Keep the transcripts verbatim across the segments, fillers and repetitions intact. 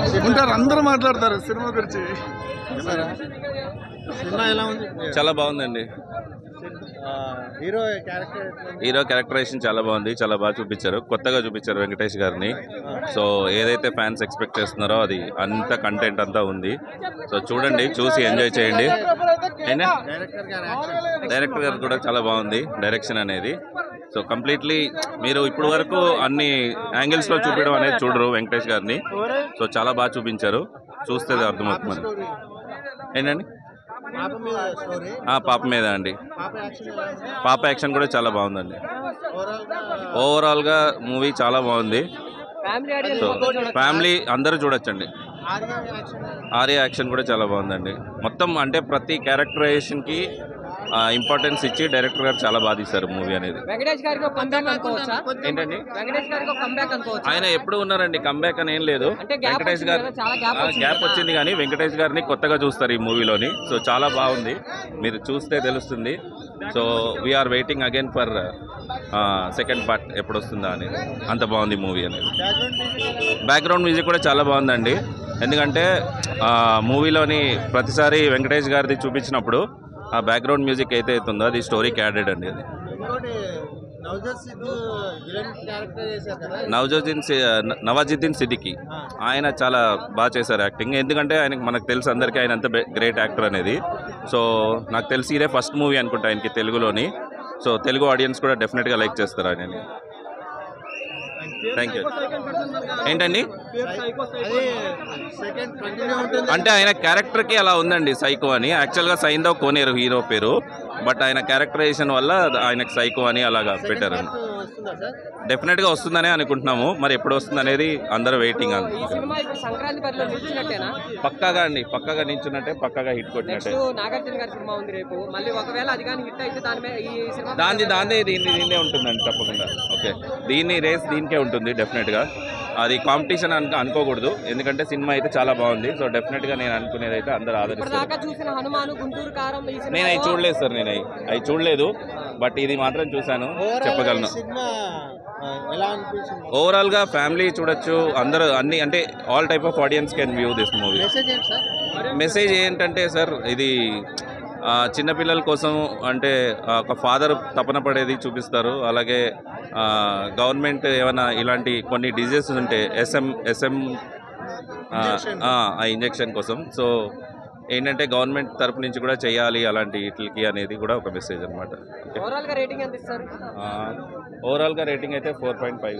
ఉంటారు, అందరూ మాట్లాడతారు సినిమా గురించి. సినిమా ఎలా ఉంది? చాలా బాగుందండి. హీరో క్యారెక్టర్ హీరో క్యారెక్టరైజేషన్ చాలా బాగుంది, చాలా బాగా చూపించారు, కొత్తగా చూపించారు వెంకటేష్ గారిని. సో ఏదైతే ఫ్యాన్స్ ఎక్స్పెక్ట్ చేస్తున్నారో అది అంత కంటెంట్ అంతా ఉంది. సో చూడండి, చూసి ఎంజాయ్ చేయండి. అయినా డైరెక్టర్ గారు కూడా చాలా బాగుంది డైరెక్షన్ అనేది. సో కంప్లీట్లీ మీరు ఇప్పుడు వరకు అన్ని యాంగిల్స్లో చూపించడం అనేది చూడరు వెంకటేష్ గారిని. సో చాలా బాగా చూపించారు, చూస్తే అర్థమవుతుంది. ఏంటండి? పాప మీద అండి. పాప యాక్షన్ కూడా చాలా బాగుందండి. ఓవరాల్గా మూవీ చాలా బాగుంది. సో ఫ్యామిలీ అందరూ చూడొచ్చండి. ఆర్య యాక్షన్ కూడా చాలా బాగుందండి. మొత్తం అంటే ప్రతి క్యారెక్టరైజేషన్కి ఇంపార్టెన్స్ ఇచ్చి డైరెక్టర్ గారు చాలా బాగా తీశారు మూవీ అనేది. ఏంటండి? ఆయన ఎప్పుడు ఉన్నారండి, కంబ్యాక్ అని ఏం లేదు. వెంకటేష్ గారు గ్యాప్ వచ్చింది కానీ వెంకటేష్ గారిని కొత్తగా చూస్తారు ఈ మూవీలోని. సో చాలా బాగుంది, మీరు చూస్తే తెలుస్తుంది. So we are waiting again for second part ఎప్పుడు వస్తుందా అనేది. అంత బాగుంది మూవీ అనేది. బ్యాక్గ్రౌండ్ మ్యూజిక్ కూడా చాలా బాగుందండి. ఎందుకంటే మూవీలోని ప్రతిసారి వెంకటేష్ గారిది చూపించినప్పుడు ఆ బ్యాక్గ్రౌండ్ మ్యూజిక్ అయితే అవుతుందో అది స్టోరీకి యాడెడ్ అండి. అది నవజుద్దీన్ నవాజుద్దీన్ సిద్దికి ఆయన చాలా బాగా చేశారు యాక్టింగ్. ఎందుకంటే ఆయనకు మనకు తెలుసు అందరికీ ఆయన అంత గ్రేట్ యాక్టర్ అనేది. సో నాకు తెలిసి ఇదే ఫస్ట్ మూవీ అనుకుంటా ఆయనకి తెలుగులోని. సో తెలుగు ఆడియన్స్ కూడా డెఫినెట్గా లైక్ చేస్తారు ఆయనని. Thank you. ఏంటండి? అంటే ఆయన క్యారెక్టర్కి అలా ఉందండి, సైకో అని. యాక్చువల్గా సైందవ్ కోనేరు హీరో పేరు, బట్ ఆయన క్యారెక్టరైజేషన్ వల్ల ఆయనకు సైకో అని అలాగా పెట్టారండి. డెఫినెట్గా వస్తుందనే అనుకుంటున్నాము, మరి ఎప్పుడు వస్తుంది అనేది అందరూ వెయిటింగ్. అండి పక్కాగా అండి, పక్కాగా నించున్నట్టే, పక్కాగా హిట్ కొట్టినట్టే. దాని దాని దీన్ని దీన్నే ఉంటుందండి తప్పకుండా. ఓకే, దీన్ని రేస్ దీనికే ఉంటుంది డెఫినెట్గా. అది కాంపిటీషన్ అను అనుకోకూడదు, ఎందుకంటే సినిమా అయితే చాలా బాగుంది. సో డెఫినెట్గా నేను అనుకునేది అయితే అందరూ ఆదరిస్తారు. నేను అవి చూడలేదు సార్, నేను అవి అవి చూడలేదు, బట్ ఇది మాత్రం చూశాను, చెప్పగలను. ఓవరాల్గా ఫ్యామిలీ చూడొచ్చు అందరూ, అన్ని అంటే all type of audience can view this movie. Message ఏంటంటే సార్, ఇది చిన్నపిల్లల కోసం అంటే ఒక ఫాదర్ తపన పడేది చూపిస్తారు. అలాగే గవర్నమెంట్ ఏమైనా ఇలాంటి కొన్ని డిజీజెస్ ఉంటే ఎస్ఎం ఎస్ఎం ఆ ఇంజెక్షన్ కోసం, సో ఏంటంటే గవర్నమెంట్ తరపు నుంచి కూడా చేయాలి అలాంటి వీటికి అనేది కూడా ఒక మెసేజ్ అనమాట. ఓవరాల్గా రేటింగ్ అయితే four point five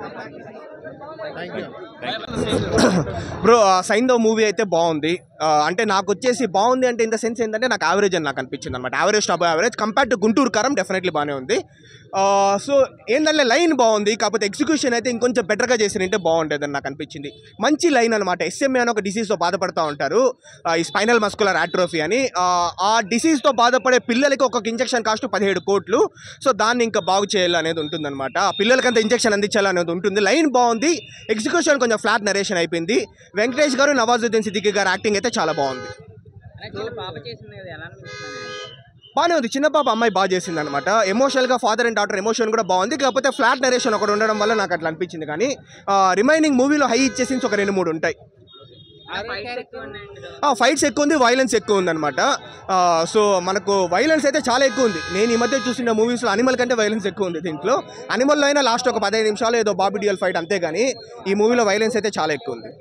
bro. Saindhav movie అయితే బాగుంది. అంటే నాకు వచ్చేసి బాగుంది అంటే ఇన్ ద సెన్స్ ఏంటంటే నాకు యావరేజ్ అని నాకు అనిపించింది అనమాట. Average top average compare to Guntur Kaaram definitely బాగానే ఉంది. సో ఏంటంటే లైన్ బాగుంది, కాకపోతే ఎగ్జిక్యూషన్ అయితే ఇంకొంచెం బెటర్గా చేసినంటే బాగుంటుంది అని నాకు అనిపించింది. మంచి లైన్ అనమాట. ఎస్ఎంఏ అని ఒక డిసీజ్తో బాధపడుతూ ఉంటారు, ఈ స్పైనల్ మస్కులర్ ఆట్రోఫీ అని. ఆ డిసీజ్తో బాధపడే పిల్లలకి ఒక్కొక్క ఇంజెక్షన్ కాస్ట్ పదిహేడు కోట్లు. సో దాన్ని ఇంకా బాగు చేయాలి అనేది ఉంటుందన్నమాట. ఆ పిల్లలకంతా ఇంజెక్షన్ అందించాలనేది ఉంటుంది. లైన్ బాగుంది, ఎగ్జిక్యూషన్ కొంచెం ఫ్లాట్ నరేషన్ అయిపోయింది. వెంకటేష్ గారు, నవాజుద్దీన్ సిద్దికి గారు యాక్టింగ్ అయితే చాలా బాగుంది. బాగానే ఉంది, చిన్న పాప అమ్మాయి బాగా చేసింది అనమాట. ఎమోషనల్గా ఫాదర్ అండ్ డాటర్ ఎమోషన్ కూడా బాగుంది, కాకపోతే ఫ్లాట్ నరేషన్ ఒకటి ఉండడం వల్ల నాకు అట్లా అనిపించింది. కానీ రిమైనింగ్ మూవీలో హై ఇచ్చేసి ఒక రెండు మూడు ఉంటాయి. ఫైట్స్ ఎక్కువ ఉంది, వైలెన్స్ ఎక్కువ ఉంది అనమాట. సో మనకు వైలెన్స్ అయితే చాలా ఎక్కువ ఉంది. నేను ఈ మధ్య చూసిన మూవీస్లో అనిమల్ కంటే వైలెన్స్ ఎక్కువ ఉంది దీంట్లో. అనిమల్లో అయినా లాస్ట్ ఒక పదిహేను నిమిషాలు ఏదో బాబీ డియల్ ఫైట్ అంతే, కానీ ఈ మూవీలో వైలెన్స్ అయితే చాలా ఎక్కువ ఉంది.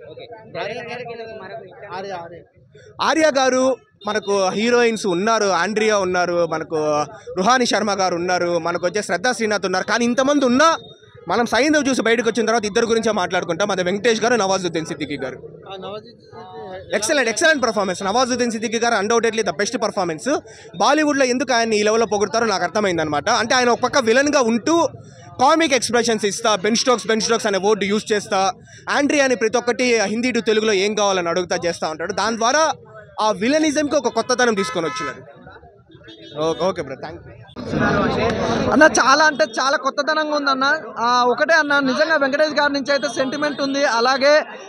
ఆర్య గారు, మనకు హీరోయిన్స్ ఉన్నారు, ఆండ్రియా ఉన్నారు, మనకు రుహాని శర్మ గారు ఉన్నారు, మనకు వచ్చే శ్రద్ధా శ్రీనాథ్ ఉన్నారు. కానీ ఇంతమంది ఉన్నా మనం సైందవ్ చూసి బయటకు వచ్చిన తర్వాత ఇద్దరు గురించే మాట్లాడుకుంటాం. అది వెంకటేష్ గారు, నవాజుద్దీన్ సిద్దికి గారు. Excellent excellent performance. Nawazuddin Siddiqui గారు అన్డౌటెడ్లీ ద బెస్ట్ పర్ఫార్మెన్స్. బాలీవుడ్లో ఎందుకు ఆయన ఈ లెవెల్లో పొగుడతారో నాకు అర్థమైందనమాట. అంటే ఆయన ఒక పక్క విలన్గా ఉంటూ కామిక్ ఎక్స్ప్రెషన్స్ ఇస్తా, బెన్ స్టోక్స్ బెన్ స్టోక్స్ అనే వర్డ్ యూజ్ చేస్తా, ఆండ్రియాని ప్రతి ఒక్కటి హిందీ టు తెలుగులో ఏం కావాలని అడుగుతా చేస్తూ ఉంటాడు. దాని ద్వారా ఆ విలనిజంకి ఒక కొత్తదనం తీసుకొని వచ్చినాడు. ఓకే బ్రో, థ్యాంక్ యూ అన్న. చాలా అంటే చాలా కొత్తదనంగా ఉందన్న. ఒకటే అన్న, నిజంగా వెంకటేష్ గారి నుంచి అయితే సెంటిమెంట్ ఉంది, అలాగే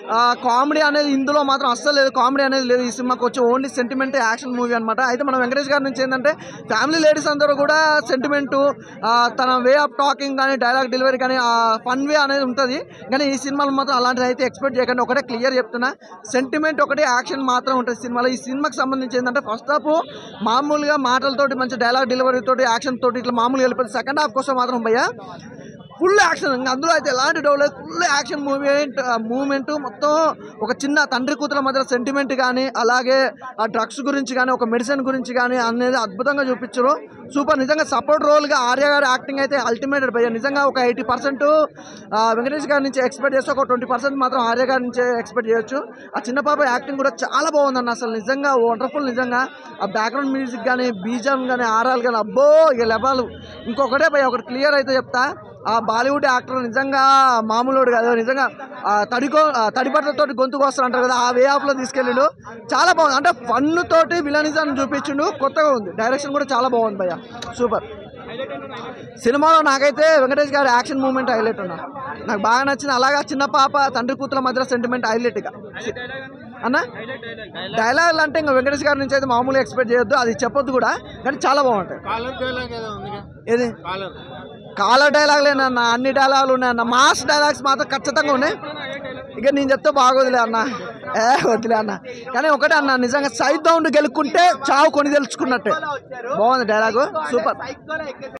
కామెడీ అనేది ఇందులో మాత్రం అస్సలు లేదు, కామెడీ అనేది లేదు ఈ సినిమాకి వచ్చి, ఓన్లీ సెంటిమెంట్ యాక్షన్ మూవీ అనమాట. అయితే మన వెంకటేష్ గారి నుంచి ఏంటంటే ఫ్యామిలీ లేడీస్ అందరూ కూడా సెంటిమెంటు, తన వే ఆఫ్ టాకింగ్ కానీ డైలాగ్ డెలివరీ కానీ ఫన్ వే అనేది ఉంటుంది. కానీ ఈ సినిమాలో మాత్రం అలాంటిది అయితే ఎక్స్పెక్ట్ చేయకండి. ఒకటే క్లియర్ చెప్తున్నా, సెంటిమెంట్ ఒకటి యాక్షన్ మాత్రం ఉంటుంది సినిమాలో. ఈ సినిమాకి సంబంధించి ఏంటంటే ఫస్ట్ హాఫ్ మామూలుగా మాటలతోటి మంచి డైలాగ్ డెలివరీ తోటి యాక్షన్ తోటి ఇట్లా మామూలుగా వెళ్ళిపోతుంది. సెకండ్ హాఫ్ కోసం మాత్రం భయ్యా ఫుల్ యాక్షన్, ఇంకా అందులో అయితే ఎలాంటి డౌట్ లేదు, ఫుల్ యాక్షన్ మూమెంట్ మూమెంట్ మొత్తం ఒక చిన్న తండ్రి కూతుల మధ్య సెంటిమెంట్ కానీ అలాగే ఆ డ్రగ్స్ గురించి కానీ ఒక మెడిసిన్ గురించి కానీ అనేది అద్భుతంగా చూపించారు. సూపర్, నిజంగా సపోర్ట్ రోల్గా ఆర్య గారి యాక్టింగ్ అయితే అల్టిమేటెడ్ భయ్య. నిజంగా ఒక ఎయిటీ పర్సెంట్ వెంకటేష్ గారి నుంచి ఎక్స్పెక్ట్ చేస్తే ఒక ట్వంటీ పర్సెంట్ మాత్రం ఆర్య గారి నుంచి ఎక్స్పెక్ట్ చేయొచ్చు. ఆ చిన్న పాప యాక్టింగ్ కూడా చాలా బాగుందన్న, అసలు నిజంగా వండర్ఫుల్. నిజంగా ఆ బ్యాక్గ్రౌండ్ మ్యూజిక్ కానీ బీజం కానీ ఆరాలు కానీ అబ్బో ఇక లెవెల్. ఇంకొకటే భయ్య ఒకటి క్లియర్ అయితే చెప్తా, ఆ బాలీవుడ్ యాక్టర్ నిజంగా మామూలుడు కాదు, నిజంగా తడికో తడిబట్టలతో గొంతుకు వస్తారు అంటారు కదా, ఆ వే ఆఫ్లో తీసుకెళ్ళిండు. చాలా బాగుంది, అంటే ఫన్ తోటి విలనిజాన్ని చూపించిండు, కొత్తగా ఉంది. డైరెక్షన్ కూడా చాలా బాగుంది భయ్య, సూపర్. సినిమాలో నాకైతే వెంకటేష్ గారి యాక్షన్ మూమెంట్ హైలైట్ ఉన్నా, నాకు బాగా నచ్చింది. అలాగా చిన్న పాప తండ్రి కూతుల మధ్య సెంటిమెంట్ హైలైట్గా అన్న. డైలాగులు అంటే ఇంకా వెంకటేష్ గారి నుంచి అయితే మామూలుగా ఎక్స్పెక్ట్ చేయొద్దు, అది చెప్పొద్దు కూడా, కానీ చాలా బాగుంటాయి. ఏది కాలర్ డైలాగులేనన్న, అన్ని డైలాగులు ఉన్నాయన్న, మాస్ డైలాగ్స్ మాత్రం ఖచ్చితంగా ఉన్నాయి. ఇక నేను చెప్తే బాగోదులే అన్న, ఏ వద్దులే అన్న. కానీ ఒకటే అన్న, నిజంగా సైడ్ రౌండ్ గెలుక్కుంటే చావు కొని తెలుసుకున్నట్టే. బాగుంది డైలాగు, సూపర్.